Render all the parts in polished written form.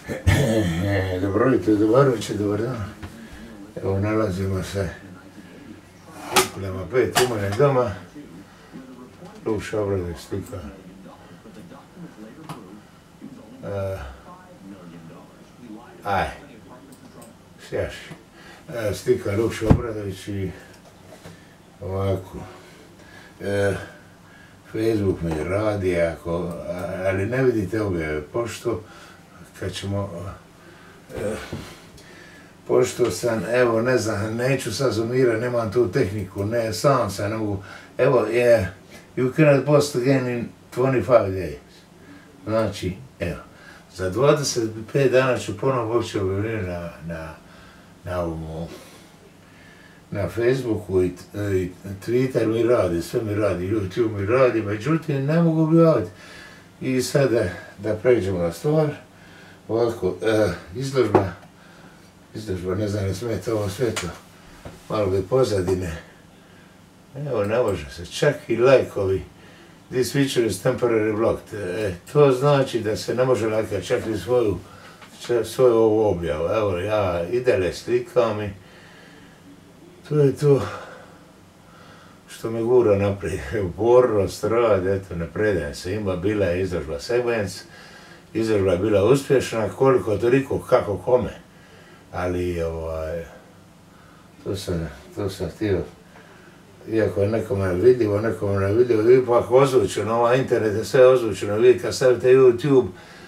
Dobro jutro, dobar večer, dobar dan. Evo, nalazimo se prema 5 u mene doma. Luša Obradović slika. Sjaš. Slika Luša Obradović i ovako. Facebook mi radi, ali ne vidite objave, pošto sam, evo, ne znam, neću sad zoomirati, nemam tu tehniku, ne, sam se ne mogu, evo, you cannot post again in 25 days. Znači, evo, za 25 dana ću ponovno uopće objavljati na Facebooku i Twitter mi radi, sve mi radi, YouTube mi radi, međutim ne mogu objaviti. I sada da pređemo na stvar, ovako, izložba, ne znam ne smeta ovo svjetlo, malo bi pozadine, evo ne može se, čak i lajkovi, this feature is temporary blocked, to znači da se ne može lajkati čak i svoju ovu objavu, evo ja i dalje slikam i to je to što me gura naprijed, upornost, rad, eto, ne predajem se, bila je izložba Segments, izložba je bila uspješna, koliko, toliko, kako, kome, ali, to sam htio, iako je nekome vidljivo, ipak ozvučeno, ovaj internet je sve ozvučeno, vi kad stavite YouTube,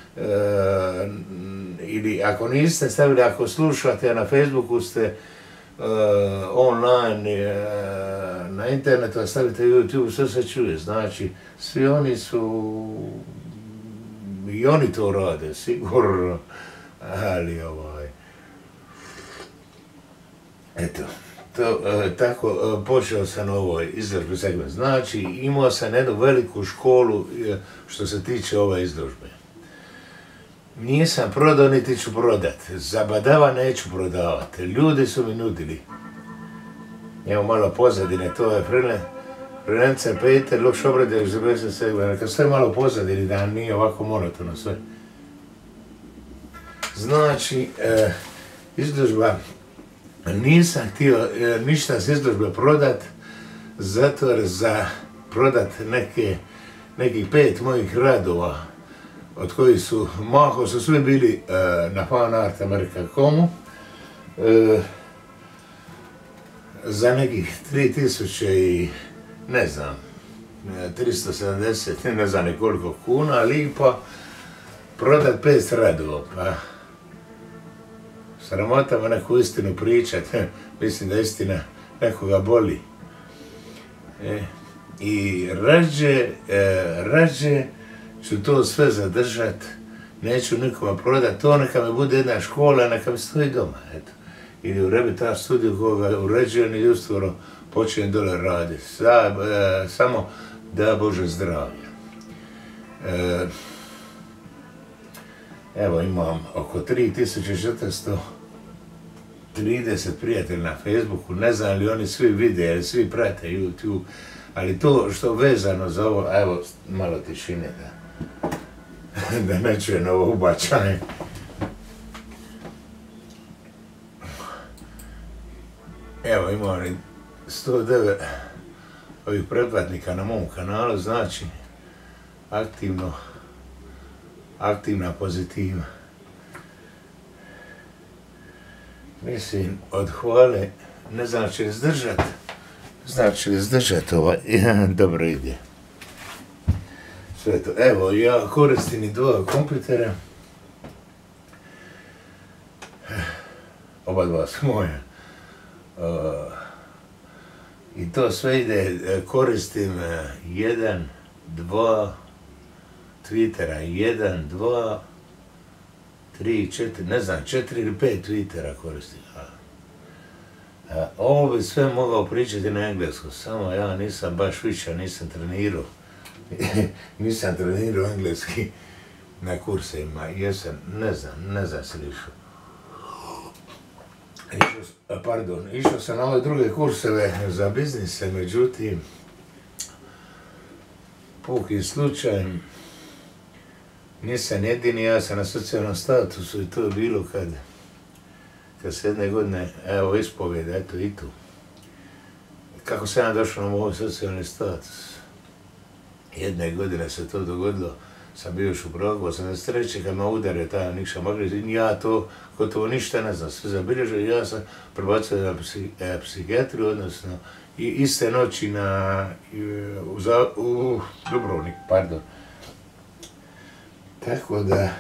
ili ako niste stavili, ako slušate, na Facebooku ste, online, na internetu, a stavite YouTube, sve se čuje, znači, svi oni su, i oni to rade, sigurno, ali eto, tako počeo sam ovoj izložbi Segment, znači, imao sam jednu veliku školu što se tiče ove izložbe. Nisam prodao, niti ću prodat. Zabadava neću prodavati. Ljudi su mi nudili. Evo malo pozadine, to je Freelancer Peter, Luša Obradović za Besa Segment. Neka sve malo pozadini, da nije ovako monotono sve. Znači, izložba, nisam htio ništa s izložbe prodat, zato jer za prodat nekih 5 mojih radova, od kojih su, mahom su svi bili na fanartamerika.comu, za nekih 3000 i, ne znam, 370, ne znam nekoliko kuna, lipa, prodat 5 radova, pa sramotama neku istinu pričat, mislim da istina nekoga boli. I rađe ću to sve zadržat, neću nikoma prodat, to neka mi bude jedna škola, neka mi stoji doma, eto. Ili u Rebitar studiju koga uređujem i uskoro počinjem dole raditi. Samo da Bože zdravlja. Evo imam oko 3430 prijatelja na Facebooku, ne znam li oni svi vide, jer svi prate YouTube, ali to što vezano za ovo, evo malo tišine da ne čujem ovo ubačanje. Evo imam 109 ovih pretplatnika na mom kanalu, znači aktivna pozitiva. Mislim, od hvale, ne znam će li izdržat, dobro ide. Sve to, evo, ja koristim i 2 kompjutera, oba 2 su moja, i to sve ide, koristim 1, 2, Twittera, 1, 2, 3, 4, ne znam, 4 ili 5 Twittera koristim. Ovo bi sve mogao pričati na engleskom, samo ja nisam baš više, nisam trenirao engleski na kursima, jesam, ne znam se lišao. Išao sam na ove druge kurseve za biznise, međutim, pukim slučajem, Nisam jedini, ja sam na socijalnom statusu i to je bilo kad se jedne godine, evo ispovjeda, eto i tu. Kako sam ja došao na moj socijalni status? Jedne godine se to dogodilo, sam bio još u Pragu, 83. kad me udario taj Nikša Maklić, ja to gotovo ništa ne znam, sve zabilježio i ja sam prebacio na psihijatriju, odnosno i iste noći u Dubrovnik, pardon. Tako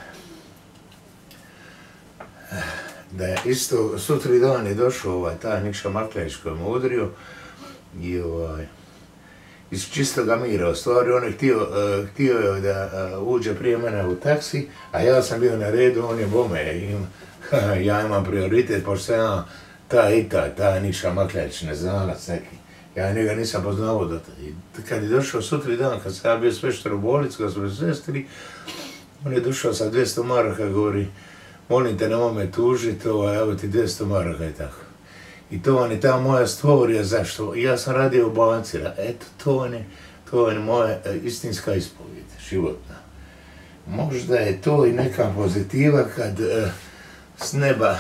da je isto, sutri dan je došao taj Nikša Maklić koji me udario i iz čistoga mira, u stvari on je htio je da uđe prije mene u taksi, a ja sam bio na redu, on je bome, ja imam prioritet, pošto sam ja taj Nikša Maklić, neznanac neki, ja njega nisam poznao do tada. Kad je došao sutri dan, kad sam ja bio sveštar u bolnicu, kad smo sestri, on je došao sa 200 maraka, govori, molim te, nemoj me tužiti, evo ti 200 maraka i tako. I to vam je ta moja stvorija, zašto? Ja sam radio u banci, eto, to je moja istinska ispovijed, životna. Možda je to i neka pozitiva kad s neba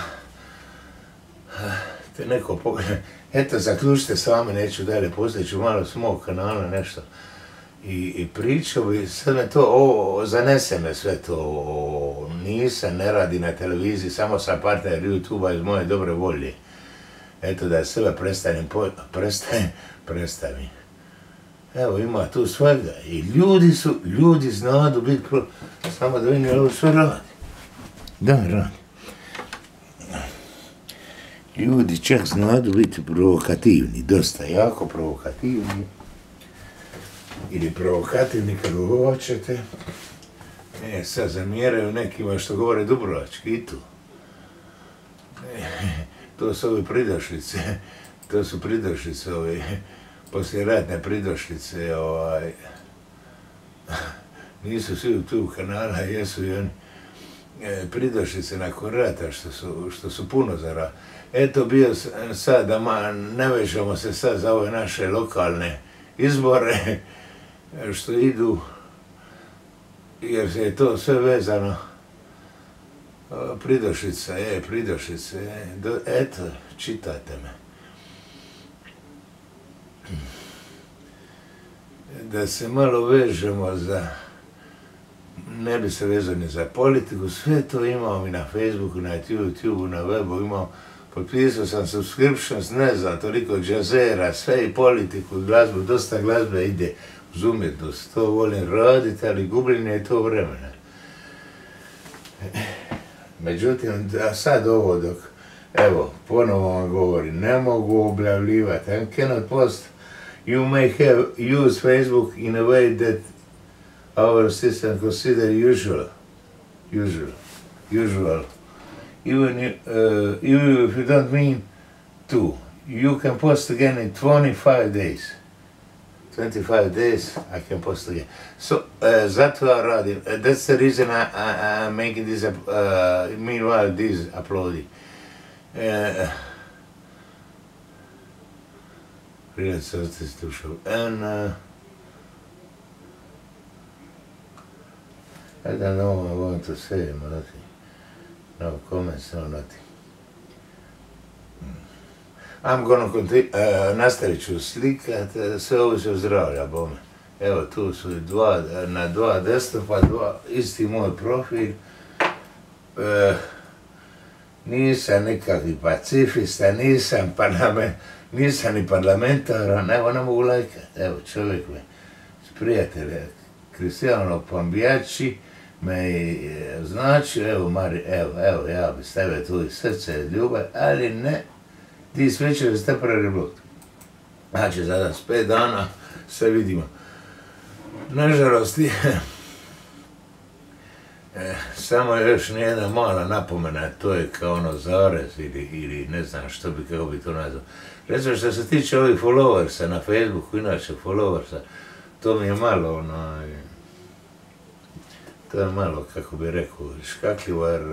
te neko pogleda. Eto, zaključite sami, neću dalje, poslije ću malo s mog kanala nešto. I pričao bi, sad me to, zanese me sve to, nisam, ne radi na televiziji, samo sam partner YouTube-a iz moje dobre volje. Eto da sebe predstavim. Evo ima tu svega i ljudi znadu biti, samo da vidim ovo sve radi. Da, radi. Ljudi čak znadu biti provokativni, dosta jako provokativni. Ili provokativni kako hoćete. Sad zamjeraju nekima što govore dubrovački i tu. To su ove pridošlice, ove poslijeratne pridošlice, nisu svi u tu kanala, jesu i oni pridošlice nakon rata što su puno za rat. Eto bio sad, da ne vežemo se sad za ove naše lokalne izbore što idu, jer se je to sve vezano. Pridošlica, eto, čitajte me. Da se malo vežemo ne bi se vezao ni za politiku, sve to imam i na Facebooku, na YouTubeu, na webu, imam, potpisao sam subscriptions, ne znam, toliko džazera, sve i politiku, glazbu, dosta glazbe ide uz umjetnost, to volim raditi, ali gubljenje je to vremena. Međutim, sad ovo dok, evo, ponovo vam govorim, ne mogu objavljivati, I cannot post, you may have used Facebook in a way that our system consider usual. Even if you don't mean to, you can post again in 25 days. 25 days, I can post again. So, zato ja radim. That's the reason I'm making this, meanwhile this uploading. Really sorry to show. And I don't know what I want to say, nothing. No comments, no nothing. I'm gonna continue, nastavit ću slikat, sve ovisi od zdravlja, bome. Evo, tu su na dva desktopa, isti moj profil. Nisam nikakvi pacifista, nisam ni parlamentaran, evo ne mogu lajkat. Evo, čovjek me, prijatelj, Cristiano Pombijači me označio, evo, ja bi stavio tu i srce, ljubav, ali ne. These features is temporary blocked. Znači, za 5 dana sve vidimo. Nažalost, samo je još jedna mala napomena, to je kao ono zarez ili ne znam što bi, kako bi to nazvao. Recimo, što se tiče ovih followersa na Facebooku, inače followersa, to mi je malo, to je malo, kako bi rekao, škakljivo, jer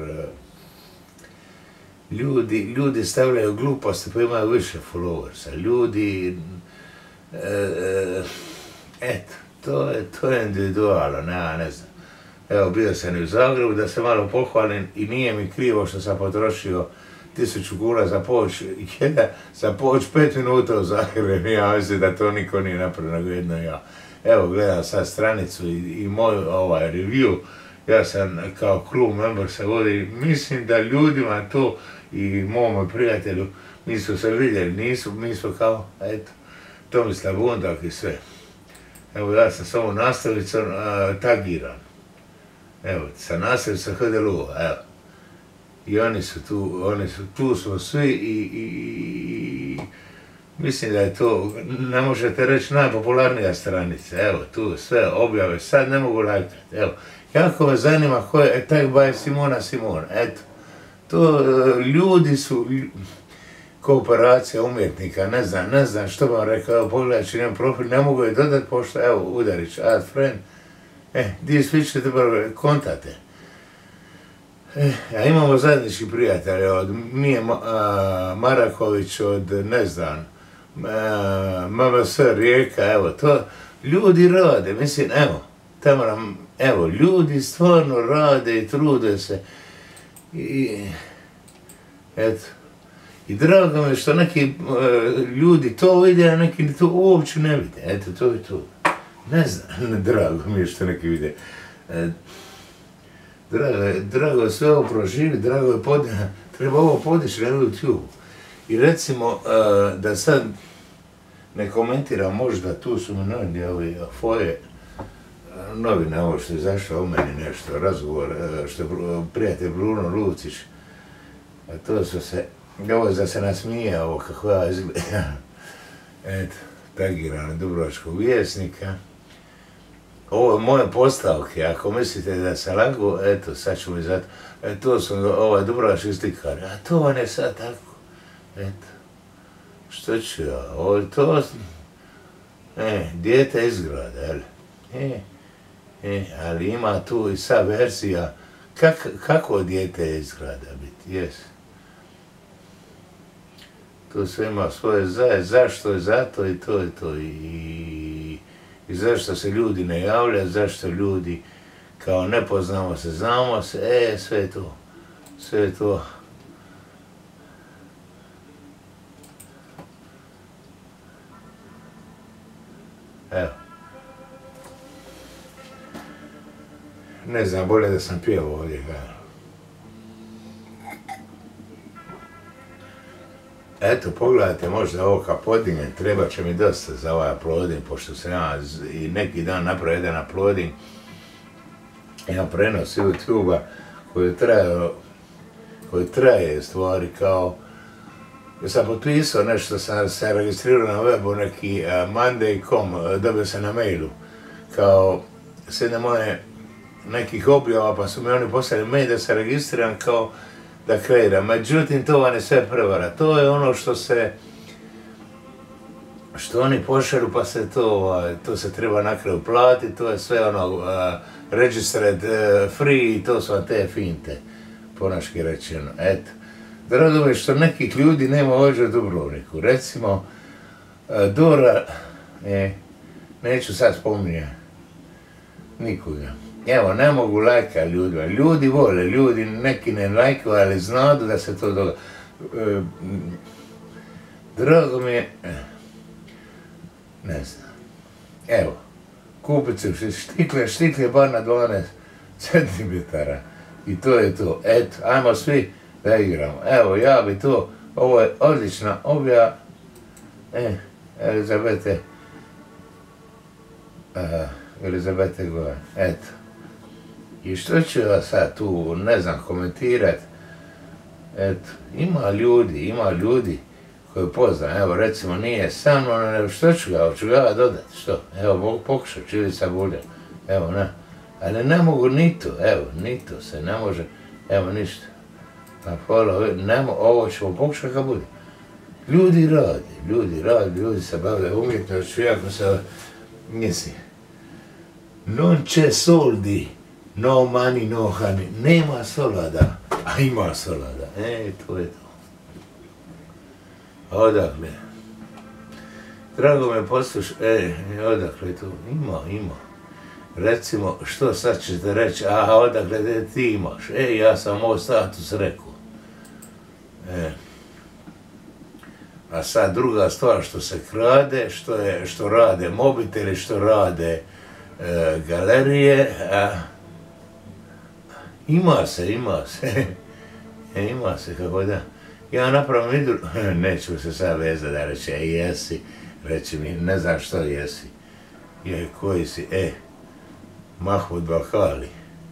ljudi stavljaju gluposti pa imaju više followersa. Ljudi, eto, to je individualno, ne znam. Evo, bio sam i u Zagrebu da se malo pohvalim i nije mi krivo što sam potrošio 1000 kuna za poć 5 minuta u Zagrebu. Ja mislim da to niko nije napravio, nego jedno ja. Evo, gledam sad stranicu i moj review. Ja sam kao klub member se vodi. Mislim da ljudima to i mome prijatelju nisu se vidjeli, mi smo kao, eto, Tomislav Bundak i sve. Evo, ja sam s ovom nastavicom tagiran. Evo, sa nastavicom HDLU, evo. I oni su tu smo svi i mislim da je to, ne možete reći, najpopularnija stranica. Evo, tu sve objave, sad ne mogu lajkati, evo. Jako me zanima ko je taj by Simona, eto. To ljudi su, kooperacija umjetnika, ne znam što vam rekao, evo, pogledajući njem profil, ne mogu je dodati pošto, evo, udarić, add friend, di svičete prvo, kontate. A imamo zajednički prijatelje, od Mije Maraković, od, ne znam, MMS Rijeka, evo, to, ljudi rade, mislim, evo, ljudi stvarno rade i trude se, i, eto, i drago mi što neki ljudi to vide, a neki to uopće ne vide, eto, to je to, ne znam, drago mi je što neki vide. Drago je sve ovo proživiti, drago je treba ovo podići na YouTube. I recimo, da sad ne komentiram, možda tu su mi novine, ovi Foje, novine, ovo što je zašao u meni nešto, razgovor, što je prijatelj Bruno Lucić, a to su se, ovo je da se nasmije, ovo kako ja izgledam, eto, tagirano Dubrovačkog Vjesnika. Ovo je moje postavke, ako mislite da sam lago, eto, sad ću mi zato, to su Dubrovački slikari, a to vam je sad tako, eto, što ću ja, to, dijete iz grada, jel, ali ima tu i sad verzija, kako dijete iz grada biti, jes. Tu sve ima svoje zašto je zato i to je to, i zašto se ljudi ne javljaju, zašto ljudi kao ne poznamo se, znamo se, sve je to. Evo. Ne znam, bolje da sam pjevao ovdje. Eto, pogledajte, možda ovo kad podignem, treba će mi dosta za ovaj uploading, pošto sam ja i neki dan napravio jedan uploading, jedan prenos YouTube-a koji traje stvari kao, ja sam potpisao nešto, sam se registrirao na webu, neki Monday.com, dobio sam na mailu, kao sve moje nekih objava, pa su mi oni poslali mail da se registriram kao da kreiram. Međutim, to vam je sve prevara. To je ono što oni pošalju, pa se to se treba na kraju platiti, to je sve ono registered free i to su te finte, ponaški rečeno. Eto. Drago mi što nekih ljudi nema ovdje u Dubrovniku. Recimo, Dora, neću sad spominjati nikoga. Evo, ne mogu lajkati ljudima. Ljudi vole, ljudi neki ne lajkaju, ali znadu da se to događa. Drago mi je, ne znam. Evo, kupit ću štikle bar na 12 cm. I to je to. Eto, ajmo svi da igramo. Evo, ja bi to, ovo je odlična objava. Elizabete Gojan, eto. I što ću ja sad tu, ne znam, komentirat, eto, ima ljudi koji poznam, evo recimo nije sa mnom, nego što ću ga dodati, što, evo mogu pokušati, čili sa buljem, evo ne, ali ne mogu ni to se ne može, evo ništa, pa follow, ovo ćemo pokušati kad bude. Ljudi rade, ljudi se bave umjetnošću, iako se, mislim, non c'è soldi, no money, no honey. Nema solada, a ima solada. To je to. Odakle? Drago me poslušati, odakle je to? Ima. recimo, što sad ćete reći, a odakle ti imaš? Ja sam ovo status rekao. A sad druga stvar što se krade, što rade mobiteli, što rade galerije, ima se, ima se kako da. Ja napravim idru, neću se sad vezati da reći, jesi, reći mi, ne znam što jesi. Koji si, Mahmud Bakali.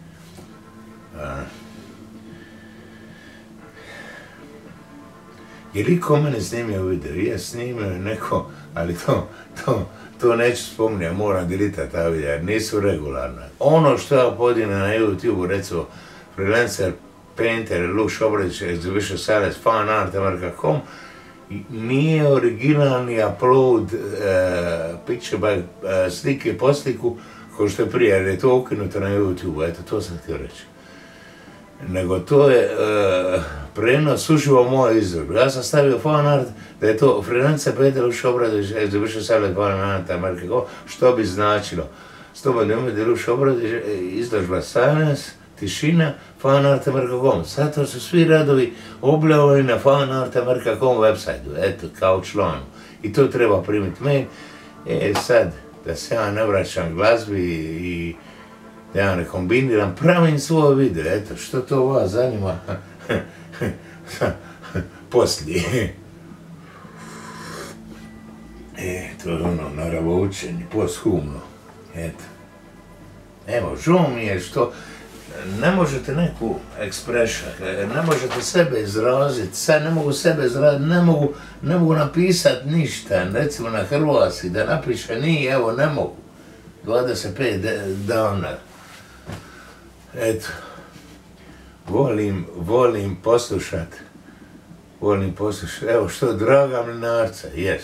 Je li ko mene snimio video? Je snimio neko, ali to neću spominjati, ja moram delitati ta videa, jer nisu regularne. Ono što ja podinem na YouTube, recimo Freelancer, Painter, Luš Obradić, Exhibition Sales, fanart.com, nije originalni upload picture by slike po sliku, kao što je prije, jer je to ukinuto na YouTube, eto, to sam htio reći. Nego to je prenos uživo moje izvedbe. Ja sam stavio fanart da je to Freelancer, Painter, Luš Obradić, Exhibition Sales, fanart.com, što bi značilo. Slobodni umjetnik Luš Obradić, izložba Silence, tišina, fanart.com. Zato su svi radovi objavljeni na fanart.com websajtu, eto, kao članu. I to treba primiti mail. Sad, da se ja ne vraćam glazbi i da ja ne kombiniram, pravim svoj video, eto, što to vas zanima, poslije. To je ono, naravoučeni, posthumno, eto. Evo, žao mi je što ne možete neku expression, ne možete sebe izraziti, sad ne mogu sebe izraziti, ne mogu napisati ništa, recimo na hrvatski, da napiše ni, evo ne mogu, 25 dana. Eto, volim poslušat, evo što, Draga Mlinarca, jes.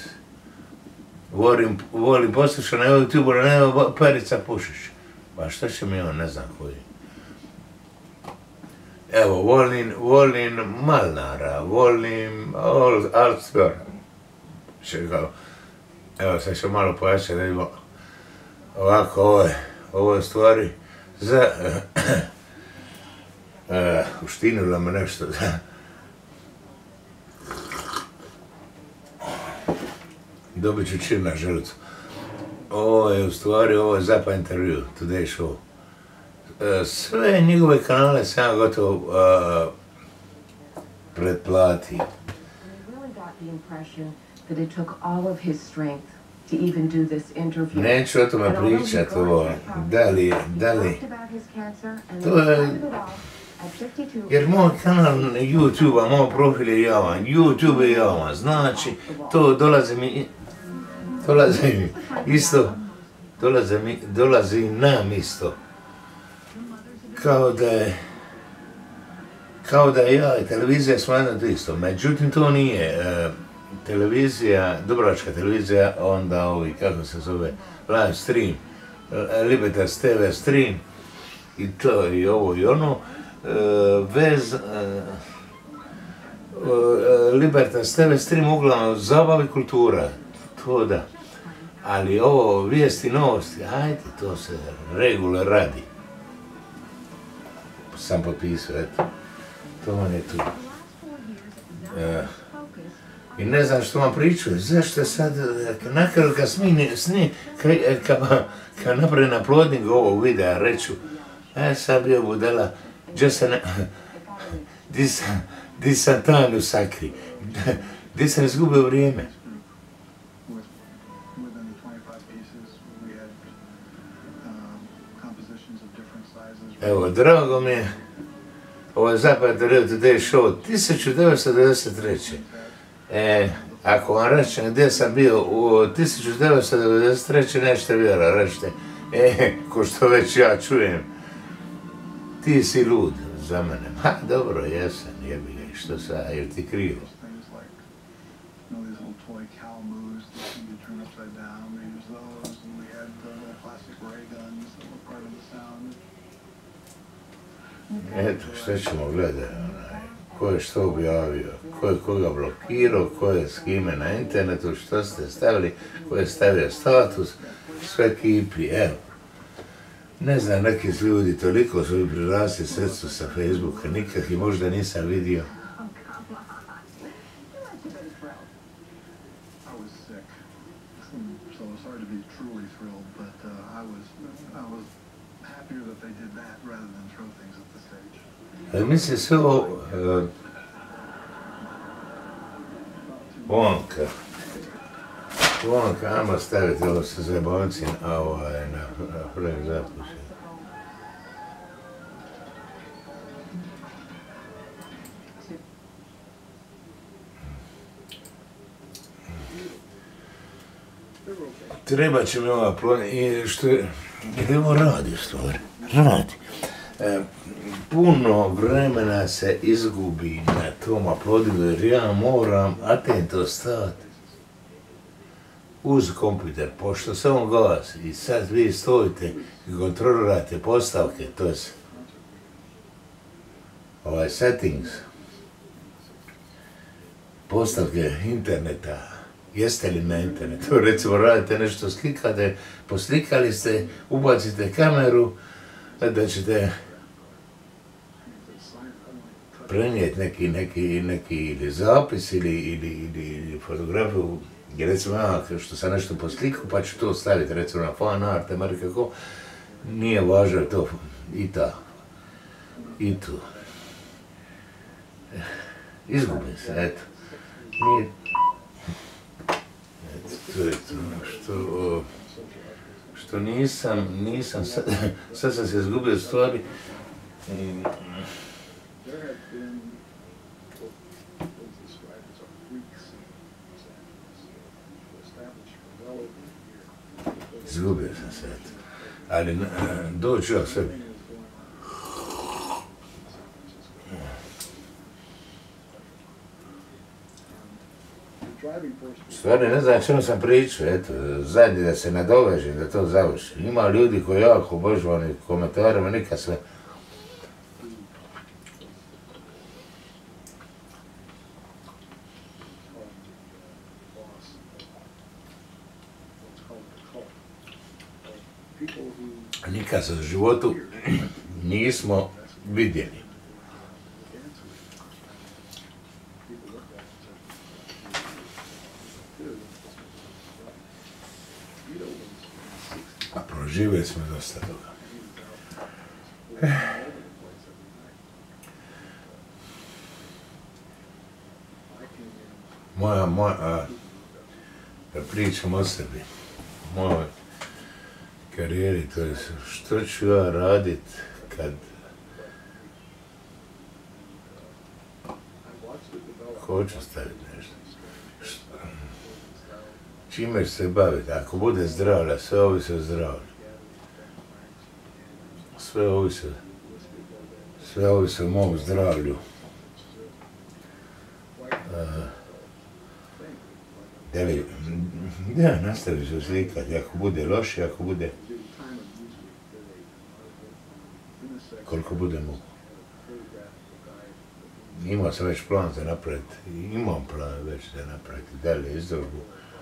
Volim poslušat na YouTube-u, na nema Perica Pušić. Pa što će mi on, ne znam koji. Evo, volim Malnara, volim Altstora. Evo, sad ću malo pojačati da vidimo. Ovako, ovo je stvari za... uštinilo me nešto. Dobit ću čir na želucu. Ovo je u stvari, ovo je Zappa intervju, Today Show. Sve njegove kanale sam ja gotovo pretplatio. Neću o tome pričat, ovo, da li, to je, jer moj kanal YouTube-a, moj profil je javan, YouTube je javan, znači, to dolazi nam isto, kao da ja i televizija smatram to isto, međutim to nije. Televizija, Dubrovačka televizija, onda ovi, kako se zove, live stream, Libertas TV stream, i to i ovo i ono, Libertas TV stream uglavnom zabavi i kultura, to da, ali ovo vijesti, novosti, ajde, to se regular radi. Sam potpisao, eto, to vam je tu. I ne znam što vam pričaju, zašto sad, nakon kad napravim uploading ovog videa, reću, sad bio budala, di sam tanju sakri, di sam izgubio vrijeme. Evo, drago mi je, ovo je Zappa intervju Today Show, 1993. Ako vam rečem gdje sam bio u 1993. nećete vjerovati, rećete, ko što već ja čujem, ti si lud za mene. Ha, dobro, jesam, jebi ga, što sad, jer ti krivo. Eto, što ćemo gledati, ko je što objavio, ko je koga blokirao, ko je s kime na internetu, što ste stavili, ko je stavio status, sve kipi, evo. Ne znam, neki ljudi toliko su prirasli srcu sa Facebooka, nikak ih možda nisam vidio. Mislim se ovo Vonka, ajmo staviti ovo sa zaboncin, a ovo je na prvim zapušen. Treba će mi ova i što je, jer ovo radi u stvari, radi. Puno vremena se izgubi na tom uploadingu jer ja moram atento stati uz kompjuter, pošto se on gasi i sad vi stojite i kontrolirate postavke, to je settings, postavke interneta, jeste li na internetu, recimo radite nešto, slikate, poslikali ste, ubacite kameru, da ćete prenijeti neki ili zapis ili fotografiju, jer recimo ja što sam nešto poslikao pa ću to staviti recimo na fan art, kako nije važno to i tu. Izgubim se, eto. To je to što nisam, sad sam se izgubio stvari. Izgubio sam se, eto. Ali doću ja sebi. Stvarno ne znam čemu sam pričao, eto, zadnji da se nadovežem, da to završim. Ima ljudi koji jako obožavani komentarima, nikad sve. Nikad se u životu nismo vidjeli. A proživjeli smo dosta toga. Da pričam o sebi, mojoj karijeri, to je što ću ja radit kad hoću staviti nešto. Čime ću se baviti? Ako bude zdravlja, sve ovisi o zdravlju. Sve ovisi o mom zdravlju. Ja nastavit ću slikati, ako bude loše, ako bude koliko bude mogu. Imao sam već plan za napraviti, imam plan već za napraviti dalje izložbu.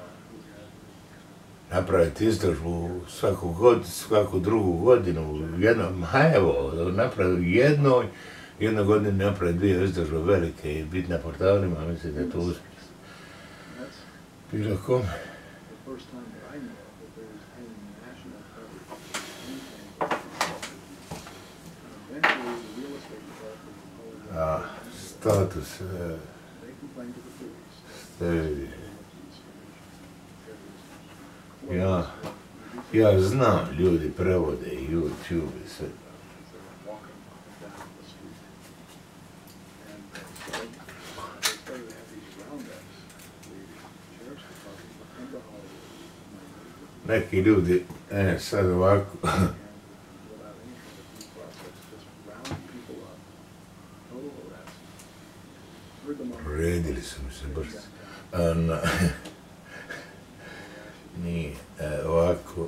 Napraviti izložbu svaku drugu godinu, napraviti jednu godinu napraviti dvije izložbe velike i biti na portalima, mislim da je to uspjeh. Bilo kome. Status ja znam, ljudi prevode i YouTube i sve. Neki ljudi, sad ovako, proredili su mi se brzi. Nije, ovako,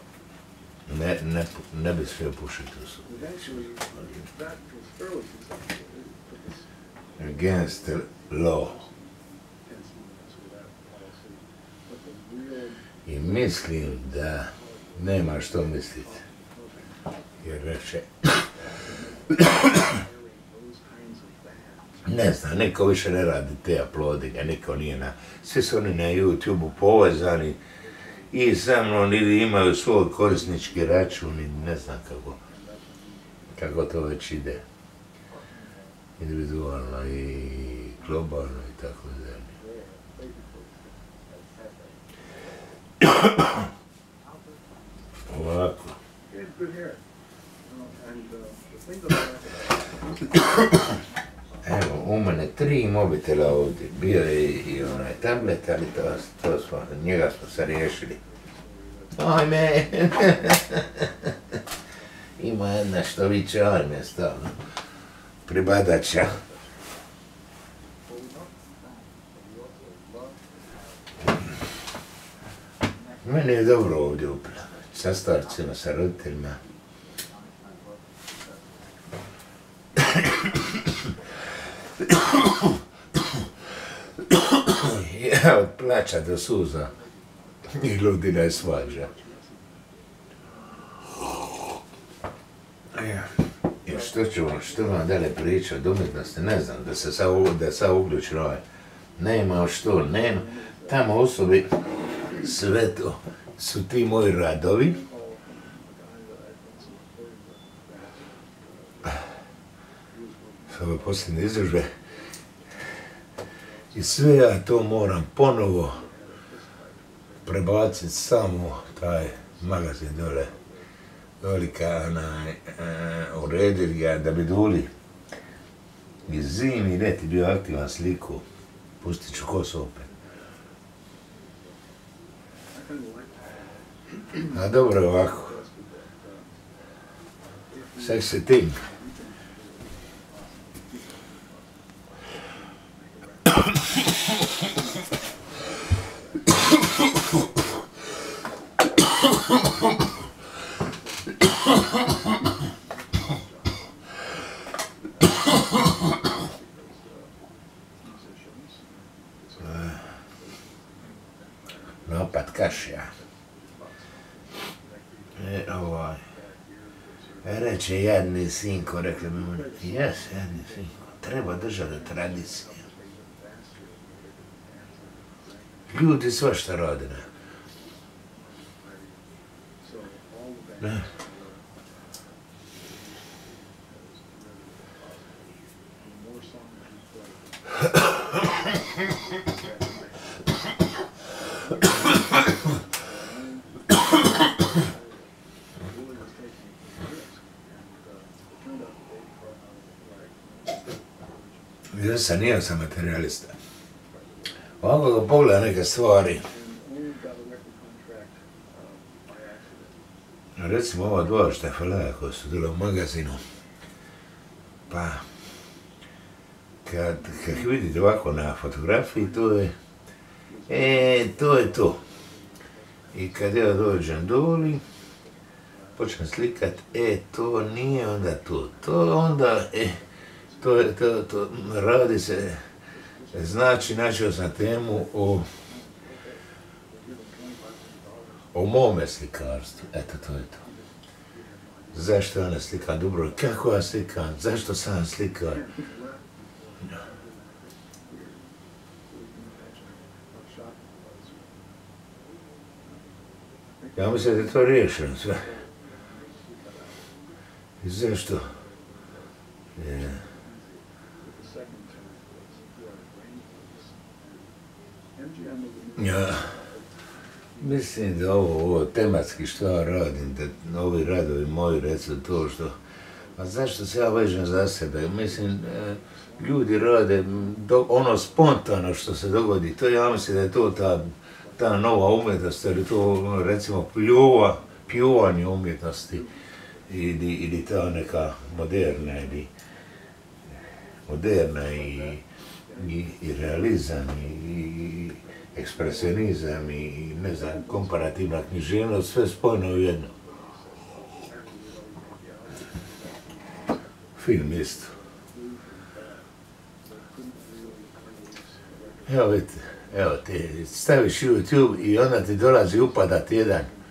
ne bi smio pušiti u sobi. Against the law. I mislim da nema što misliti. jer reče, ne znam, niko više ne radi te uploadinge, niko nije svi su oni na YouTube-u povezani i sa mnom ili imaju svoj korisnički račun i ne znam kako to već ide. Individualno i globalno i tako dalje. Ovako. Evo, u mene 3 mobitela ovdje. Bio je i onaj tablet, ali njega smo se riješili. Ajme! Ima jedna što viče armija stalno. Pribadača. Meni je dobro ovdje upravo. Sa starcima, sa roditeljima. Ja od plaća do suza i ludina je svađa. I što vam dalje priča od umjetnosti, ne znam, da se uključilo ovaj. Nema što, nema. Tamo u sobi sve to su ti moji radovi. S ove posljednje izložbe. I sve ja to moram ponovo prebaciti samo taj magazin dole. Dolika uredili ga da bi duli i zimi leti bio aktivan sliku. Pustit ću kosu opet. A dobro je ovako. Sexy thing. Napad kašija. Reče jadni sinko, rekli mi ono, jes, jadni sinko, treba držati tradicije. Ljudi svašta rade, ne? Nije sam materijalista. Ovako ga pogleda neke stvari. Recimo ova dva štafelaja koja su bila u magazinu. Pa, kad vidite ovako na fotografiji, to je to. I kad ja dođem doli, počnem slikat, to nije onda to. To onda, to radi se, znači, načeo sam temu o mome slikarstvu. Eto, to je to. Zašto ja ne slikam dobro? Kako ja slikam? Zašto sam slikam? Ja mislim da je to riješeno sve. I zašto? Ja mislim da ovo tematski što ja radim, da ovi radovi moji recu to što... A zašto se ja vežem za sebe? Mislim, ljudi rade ono spontano što se dogodi. To ja mislim da je to ta nova umjetnost, ili to recimo pljuvanje umjetnosti ili ta neka moderna i realizam i ekspresionizam i ne znam, komparativna književnost, sve spojeno u jedno. Film isto. Evo vidite, evo ti staviš YouTube i onda ti dolazi upadat jedan